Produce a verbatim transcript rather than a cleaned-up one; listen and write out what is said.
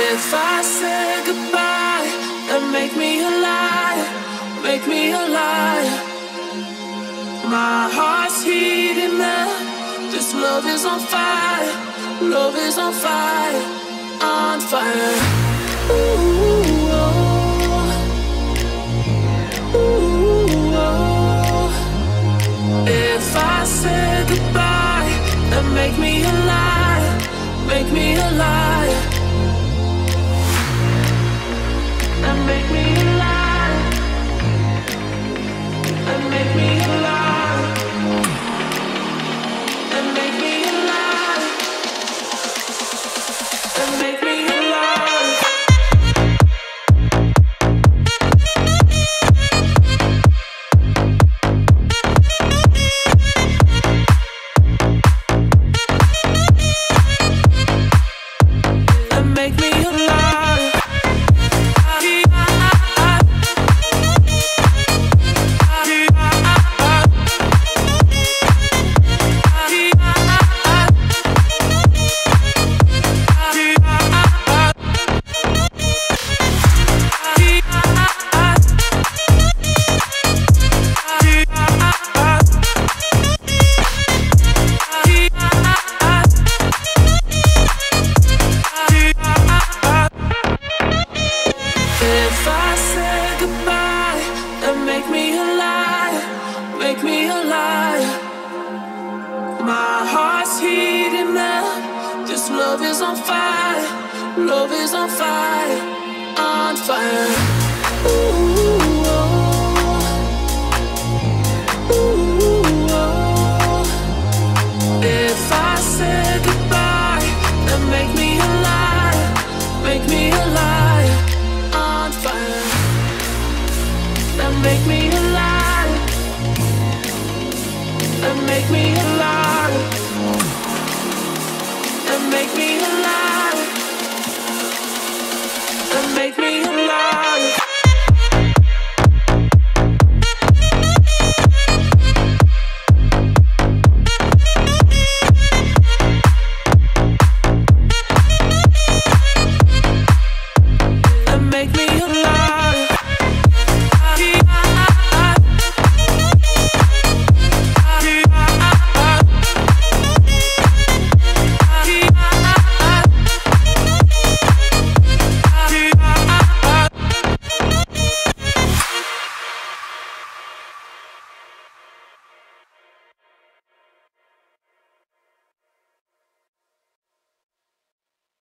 If I say goodbye, then make me a liar, make me a liar. My heart's heating up, this love is on fire, love is on fire, on fire. Ooh, oh. Ooh, oh. If I say goodbye, then make me a liar, make me a liar. And make me a liar, and make me a liar, and make me a liar, and make me a liar. And make me a liar. If I say goodbye, then make me a liar, make me a liar. My heart's heating up, this love is on fire, love is on fire, on fire. Ooh, oh. Ooh, oh. If I say goodbye, then make me a liar, make me a liar. On fire, and make me a liar, and make me a liar, and make me